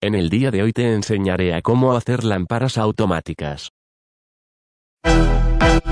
En el día de hoy te enseñaré a cómo hacer lámparas automáticas.